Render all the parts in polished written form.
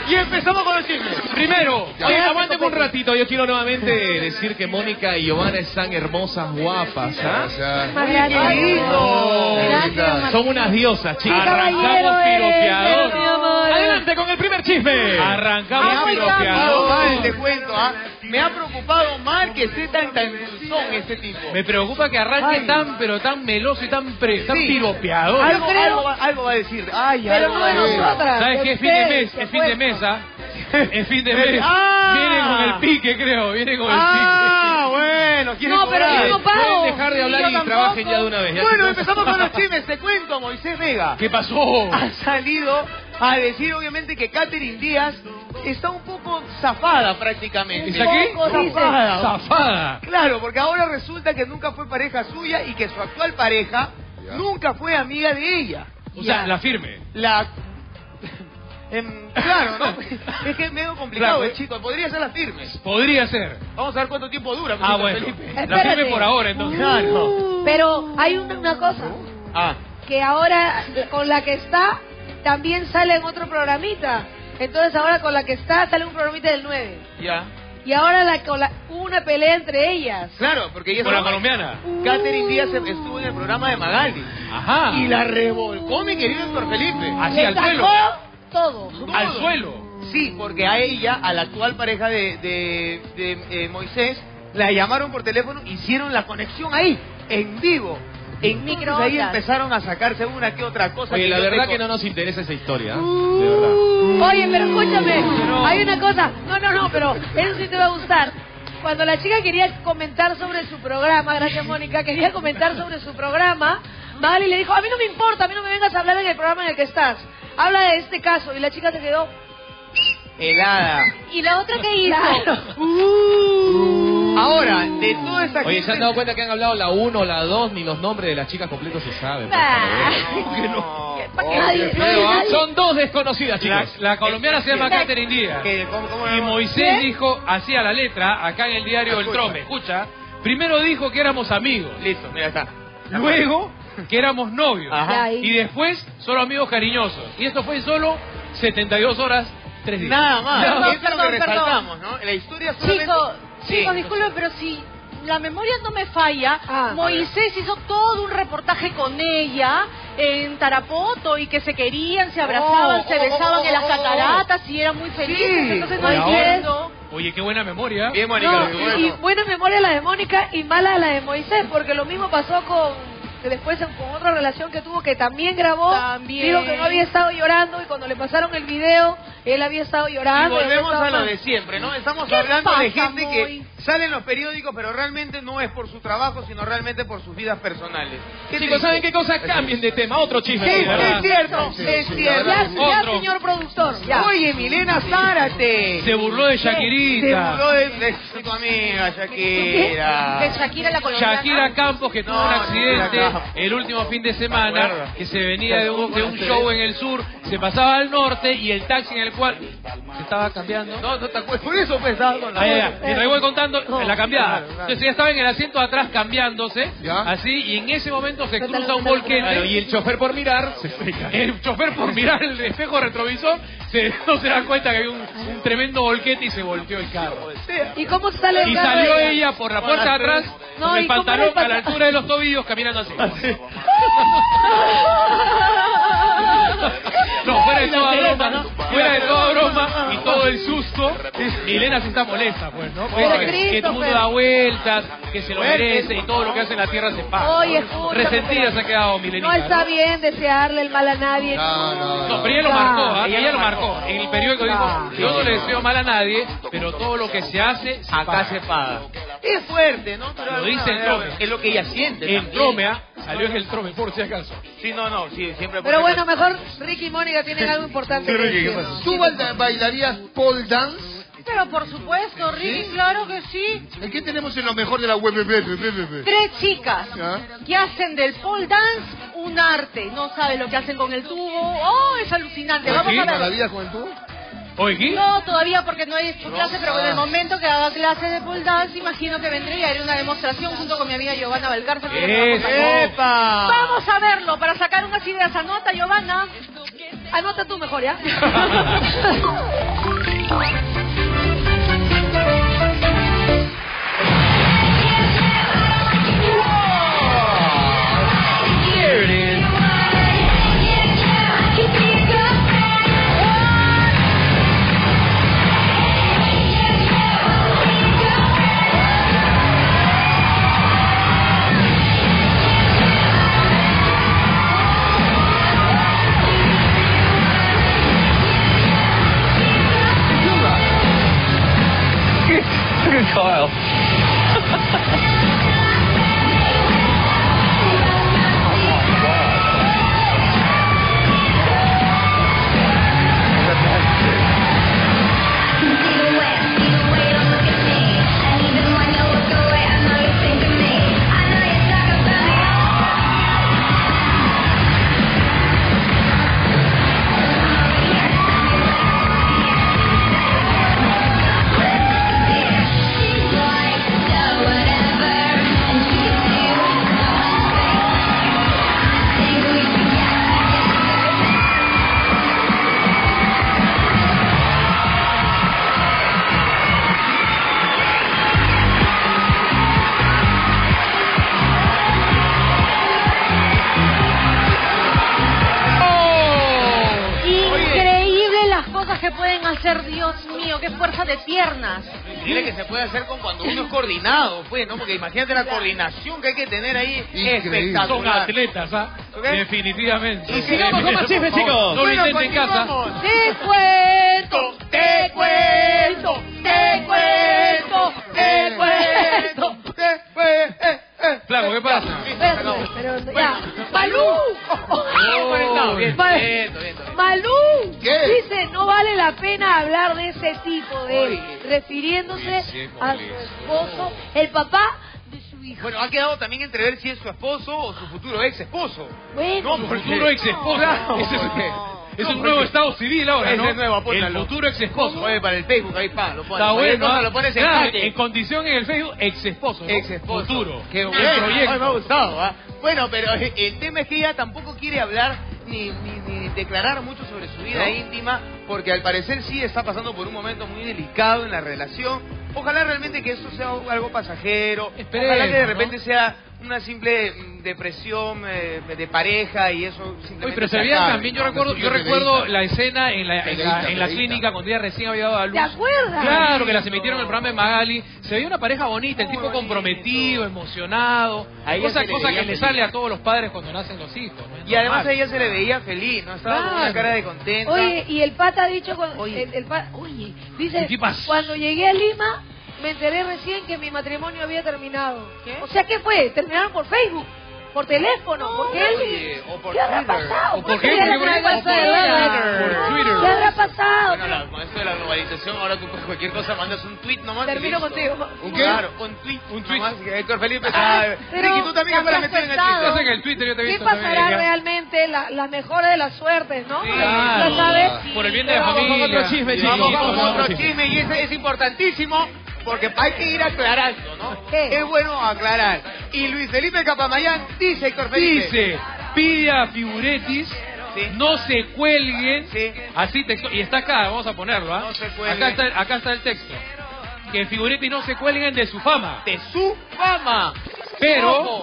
Y empezamos con los chismes. Primero, oye, aguántame un ratito. Yo quiero nuevamente decir que Mónica y Giovanna están hermosas, guapas, ¿ah? ¡Qué lindo! Son unas diosas, chicas. Arrancamos piropeador. Adelante con el primer chisme. Arrancamos Me piropeador. mal, te cuento, ¿ah? Me ha preocupado mal que esté tan dulzón este tipo. Me preocupa que arranque pero tan meloso y tan piropeador. Algo va a decir. Ay, Pero algo no va a de decir. nosotras. ¿Sabes qué? Es fin de mes, es fin de mesa. Es fin de mes. Viene con el pique, creo. Viene con el pique. Bueno, quiere No, pero cobrar. yo no pago. Pueden dejar de hablar y trabajen ya de una vez. Ya, Bueno, chicos. empezamos con los chismes. Te cuento, Moisés Vega. ¿Qué pasó? Ha salido a decir, obviamente, que Catherine Díaz está un poco zafada prácticamente. ¿Está aquí? Zafada. Zafada. Claro, porque ahora resulta que nunca fue pareja suya y que su actual pareja nunca fue amiga de ella. O sea, la firme. Claro, ¿no? Es que es medio complicado, Claro. chicos. Podría ser la firme. Podría ser. Vamos a ver cuánto tiempo dura. Ah, Felipe. bueno. Felipe. La firme por ahora, entonces. Claro. Pero hay una cosa, Ah, que ahora con la que está también sale en otro programita. Entonces ahora con la que está sale un programita del 9. ya. Y ahora hubo una pelea entre ellas. Claro, porque ella Con la colombiana. Catherine Díaz estuvo en el programa de Magali. Ajá. Y la revolcó, mi querido Héctor Felipe. Así Le al suelo. sacó todo. Al suelo. Sí, porque a ella, a la actual pareja de Moisés, la llamaron por teléfono, hicieron la conexión ahí, en vivo. Entonces Microondas. ahí empezaron a sacarse una que otra cosa. Oye, la yo verdad tengo- que no nos interesa esa historia, ¿eh? De verdad. Oye, pero escúchame, hay una cosa. No, pero eso sí te va a gustar. Cuando la chica quería comentar sobre su programa, gracias Mónica, quería comentar sobre su programa, Magali le dijo, a mí no me importa, a mí no me vengas a hablar en el programa en el que estás. Habla de este caso. Y la chica se quedó... Helada. ¿Y la otra qué hizo? Ahora, de toda esta Oye, ¿se han dado cuenta que han hablado la 1, la 2, ni los nombres de las chicas completos se saben? por favor? No. Nadie- nadie- Son dos desconocidas, chicos. La colombiana se llama Catherine Díaz. ¿Cómo Y Moisés dijo, así a la letra, acá en el diario El Trome, escucha, primero dijo que éramos amigos, Listo, mira, está. luego que éramos novios, Ajá. y después solo amigos cariñosos. Y esto fue solo 72 horas, 3 días. Nada más. Perdón, Eso es lo que perdón, resaltamos, ¿no? La historia solamente... Chicos, disculpen, pero si la memoria no me falla, Moisés hizo todo un reportaje con ella en Tarapoto y que se querían, se abrazaban, se besaban en las cataratas y eran muy felices. Sí. Entonces no Y ahora- entiendo. Oye, qué buena memoria. Bien, Mónica. No, lo que bueno. y buena memoria la de Mónica y mala la de Moisés, porque lo mismo pasó después con otra relación que tuvo, que también grabó, También. dijo que no había estado llorando, y cuando le pasaron el video, él había estado Y llorando. volvemos había a lo estado de mal. siempre, ¿no? Estamos ¿Qué hablando de pasa, gente Moy? que sale en los periódicos, pero realmente no es por su trabajo, sino realmente por sus vidas personales. Chicos, ¿saben qué cosa? Cambien de tema. Otro chisme. Sí, por favor. es cierto, es cierto. Ya, Otro. señor productor, ya. Oye, Milena Zárate. Se burló de Se Shakirita. burló de tu amiga, Shakira. De Shakira la colombiana. Shakira Campos, que tuvo No, un accidente Shakira Campos. el último fin de Me semana, acuerdo. que se venía de un show en el sur, se pasaba al norte y el taxi en el cual se estaba cambiando. No, no te acuerdas. Por eso pues estaba con la Ah, ya, ya. Y te voy contando en la cambiada. Claro, claro. Entonces ella estaba en el asiento de atrás cambiándose, Ya. así, y en ese momento se cruza un volquete. Claro, y el chofer por mirar se fue. El chofer, por mirar el espejo retrovisor, no se da cuenta que había un tremendo volquete y se volteó el carro. ¿Y cómo sale el Y carro salió de ella por la puerta de atrás, No, con el ¿y cómo era el pantalón a la pantalón? altura de los tobillos, caminando así. No, fuera de toda broma, fuera de toda broma y todo el susto, Milena sí está molesta, pues, ¿no? Pues Pero dice que todo el mundo Christopher. da vueltas, que se lo merece y todo lo que hace en la tierra se paga. Oye, escúchame, Resentida pero se ha quedado Milenita. No está bien desearle el mal a nadie. No, pero ella lo marcó, ¿ah? Ella lo marcó. En el periódico dijo, yo no le deseo mal a nadie, pero todo lo que se hace, se Acá paga. se paga. Es fuerte, ¿no? Pero Lo de alguna dice el manera Trome. Es lo que ella siente. El también. Trome, ¿ah? Salió en el Trome, por si acaso. Sí, no, sí, siempre. Pero bueno, mejor Ricky y Mónica tienen algo importante que decir. ¿Tú bailarías pole dance? Pero por supuesto, Ricky, claro que sí. ¿En qué tenemos en lo mejor de la web? 3 chicas ¿Ya? que hacen del pole dance un arte. No saben lo que hacen con el tubo. Oh, es alucinante. Vamos a ¿Para la ver. vida con el tubo? Oye, ¿qué? No, todavía porque no he hecho clase, pero en el momento que haga clase de pole dance, imagino que vendré y haré una demostración junto con mi amiga Giovanna Valcarza. que Eso. ¡Epa! Vamos a verlo para sacar unas ideas. Anota, Giovanna. Anota tú mejor, ¿ya? Kyle. que pueden hacer, Dios mío, qué fuerza de piernas. Dile que se puede hacer con cuando uno es coordinado, pues, ¿no? Porque imagínate la coordinación que hay que tener ahí. Espectacular. Son atletas, ¿ah? ¿Okay? Definitivamente. Y sigamos con más chismes, chicos. No lo intenten en casa. Te cuento, te cuento, te cuento, te cuento. Flaco, ¿qué pasa? Pero ya, Malú. Malú dice no vale la pena hablar de ese tipo de él, refiriéndose a su esposo, el papá de su hija. Bueno, ha quedado también entrever si es su esposo o su futuro ex esposo. Bueno, No, su futuro ex esposo. Es un nuevo estado civil ahora, ¿no? Ese es nuevo, el apóntalo. futuro ex esposo. Oye, para el Facebook, ahí pa, lo pones. Está bueno, cosa, lo pones en claro, jaque. en condición en el Facebook, ex esposo. ¿no? Ex esposo. Futuro. Qué El bueno. proyecto. Ay, me ha gustado, ¿ah? Bueno, pero el tema es que ella tampoco quiere hablar ni declarar mucho sobre su vida íntima, porque al parecer sí está pasando por un momento muy delicado en la relación. Ojalá realmente que eso sea algo pasajero. Esperemos, ojalá que de repente sea una simple depresión de pareja y eso simplemente. Oye, pero se se veía acabe, también, ¿no? yo recuerdo la escena en la clínica cuando ella recién había dado a luz. ¿te acuerdas? Claro, que las emitieron en el programa de Magali. Se veía una pareja bonita, el tipo comprometido, emocionado. Ahí Cosa se le veía que le feliz. sale a todos los padres cuando nacen los hijos, ¿no? Es Y además a normal. ella se le veía feliz, ¿no? Estaba con una Claro. cara de contenta. Oye, y el pata ha dicho, Oye. oye, dice, ¿Qué pasa? cuando llegué a Lima, me enteré recién que mi matrimonio había terminado. ¿Qué? O sea, ¿qué fue? ¿Terminaron por Facebook? ¿Por teléfono? ¿Por qué? Oye, o por ¿Qué habrá Twitter. pasado? ¿O por qué? ¿Qué Porque habrá por pasado? Twitter. ¿Qué habrá pasado? Bueno, con esto de la globalización, ahora tú pues, cualquier cosa mandas un tweet nomás. y Termino listo. contigo. ¿Un qué? Claro, un tweet. Un tweet. Nomás, que Héctor Felipe pero Ricky, tú también ¿qué para has meter en el pensado? Twitter. Estás en el Twitter, yo te he ¿Qué visto pasará también. realmente? La mejora de las suertes, ¿no? Sí, Ya claro. sabes. Por el bien de la Vamos con familia. otro chisme, Sí, chicos. Vamos con Vamos, otro chisme y ese es importantísimo porque hay que ir aclarando, ¿no? ¿Qué? Es bueno aclarar. Y Luis Felipe Capamayán dice, Héctor Felipe. Dice, pide a Figuretis, Sí. no se cuelguen, Sí. así texto, y está acá, vamos a ponerlo, ¿ah? No se cuelguen. Acá está el texto. Que Figuretis no se cuelguen de su fama. De su fama. Pero, Ojo.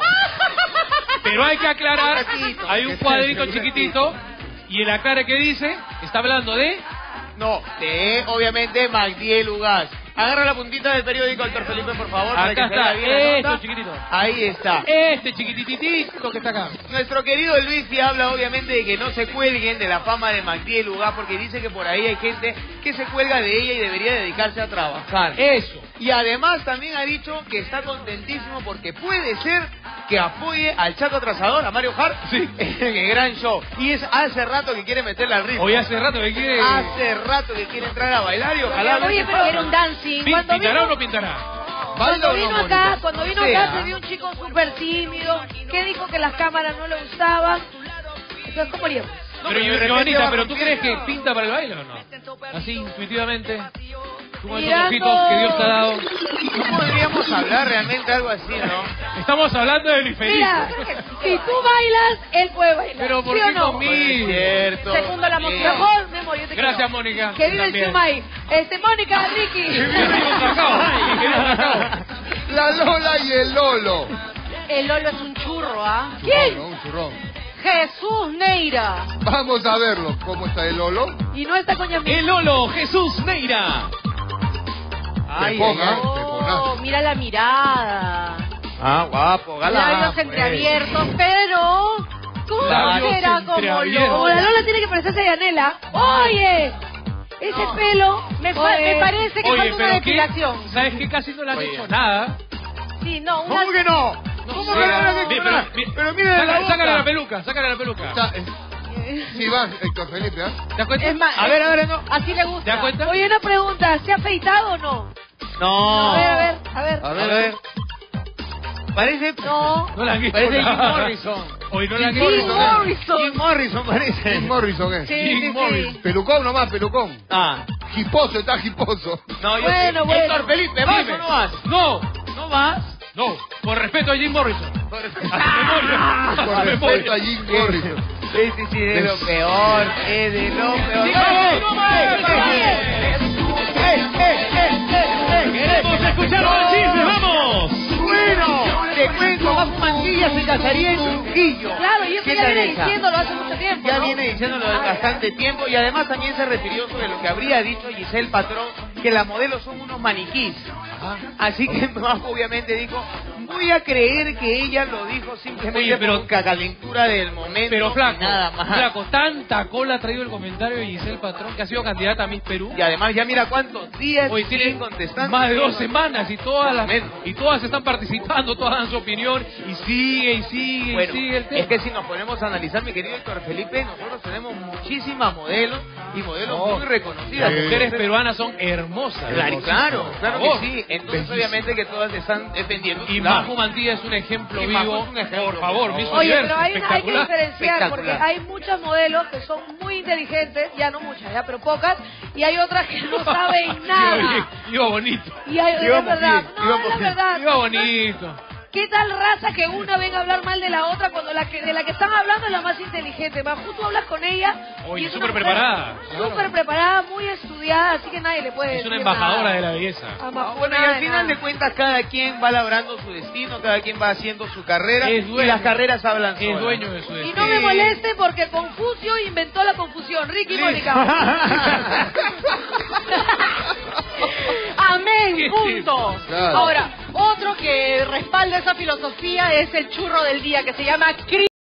pero hay que aclarar, Un ratito. hay un cuadrito chiquitito, y en la cara que dice, está hablando de... No, de obviamente Magdiel Ugaz. Agarra la puntita del periódico, Héctor Felipe, por favor. para Acá que se vea está, bien la esto nota. chiquitito. Ahí está. Este chiquititito que está acá. Nuestro querido Luis habla obviamente de que no se cuelguen de la fama de Magdiel Ugaz, porque dice que por ahí hay gente que se cuelga de ella y debería dedicarse a trabajar. Eso. Y además también ha dicho que está contentísimo porque puede ser que apoye al Chaco Trazador, a Mario Hart, Sí. en el gran show. Y es hace rato que quiere meterle al ritmo. Hoy hace rato que quiere... Hace rato que quiere entrar a bailar y ojalá... Oye, ver qué pero pasa. Era un dancing. ¿Pintará o no pintará? Cuando vino acá, Sí, se vio un chico súper tímido, que dijo que las cámaras no le gustaban. Entonces, ¿cómo haríamos? No, Pero pero de repente Giovanita, va ¿pero tú crees que rompiendo. pinta para el baile o no? Así intuitivamente. Tú con esos Mirando- ojitos que Dios te ha dado. No podríamos hablar realmente algo así, ¿no? Estamos hablando de Luis Felipe. Mira, si tú bailas, él puede bailar. Pero ¿por ¿sí o qué no? conmigo? Cierto. Segundo la moción. Bien. Mejor, Memo, yo te Gracias, quiero. Mónica. Que vive el También. Chumay. Mónica, Ricky. La Lola y el Lolo. El Lolo es un churro, ¿ah? ¿Quién? Un churrón. Jesús Neira. Vamos a verlo. ¿Cómo está el Lolo? Y no está con Yamil. El Lolo, Jesús Neira. Pepona, Oh, peponazo. mira la mirada. Ah, guapo, Labios entreabiertos, pero... ¿Cómo Labios será como entreabiertos. Como la Lola? Lola tiene que parecerse a Yanela. Oye, ese pelo. Me Oye, parece que Oye, falta una pero ¿qué? depilación. ¿Sabes qué? Casi no le han Oye. hecho nada. Sí, no, una... ¿Cómo que no? No ¿Cómo sé. que no le han hecho Bien, nada? Pero mira la boca. Sácale la peluca, sácale la peluca. Sí, va, Héctor Felipe, ¿ah? ¿Te das cuenta? Es más, A ver, no. así le gusta. ¿Te das cuenta? Oye, una pregunta. ¿Se ha afeitado o no? No. A ver. A A ver, ver. Parece... No. No le han hecho Parece Jim nada. Morrison. Hoy no le han Jim hecho Jim nada. Morrison. Jim Morrison parece. Jim Morrison es. Sí, Jim sí, Morrison. sí. Pelucón nomás, pelucón. Ah. Hiposo, está hiposo. No, yo Bueno, sé. bueno. Héctor Felipe, ¿vas Dime. o no vas? No, ¿No vas? no. Por respeto a Jim Morrison. Con A memoria. respeto a Jim Morrison. Sí, de lo peor, de lo peor. Sí, Queremos escuchar los chismes, vamos. Bueno, te cuento, Bajo Mantilla se casaría en Trujillo. Claro, y eso ¿Qué ya tal viene esa? diciéndolo hace mucho tiempo. Ya ¿no? viene diciéndolo de bastante tiempo y además también se refirió sobre lo que habría dicho Giselle Patrón, que las modelos son unos maniquís. Así que obviamente dijo, voy a creer que ella lo dijo simplemente Oye, pero- por calentura del momento. Pero flaco, y nada más. flaco, tanta cola ha traído el comentario de Giselle Patrón, que ha sido candidata a Miss Perú. Y además ya mira cuántos días Hoy siguen tiene contestando. más de 2 semanas y todas Menos. están participando, todas dan su opinión y sigue Bueno, el tema. es que si nos ponemos a analizar, mi querido Héctor Felipe, nosotros tenemos muchísimas modelos y modelos muy reconocidas. Las mujeres peruanas son hermosas. Claro, claro Por favor. que sí. Entonces, obviamente que todas están defendiendo. Y su lado. Majo Mantilla es un ejemplo Y Majo vivo. es un ejemplo, por favor, por Miss favor. Oye, Universo, pero hay que espectacular. diferenciar porque Espectacular. hay muchas modelos que son muy inteligentes, ya no muchas, ya, pero pocas, y hay otras que no saben nada. Iba bonito. Y hay, es Íbamos verdad, bien, no, íbamos es la bien. verdad. Iba bonito. ¿Qué tal raza que una venga a hablar mal de la otra cuando de la que están hablando es la más inteligente? Majú, tú hablas con ella. Oye, y es una súper mujer preparada. Súper preparada, muy estudiada, así que nadie le puede Es una decir embajadora nada. de la belleza. A Majú, Bueno, y nada al de final nada. de cuentas cada quien va labrando su destino, cada quien va haciendo su carrera Es y dueño. las carreras hablan Es solas. dueño de su Y destino. no me moleste porque Confucio inventó la confusión. Ricky y Mónica. Amén, ¿Qué punto. Claro. Ahora, otro que respalda esa filosofía es el churro del día, que se llama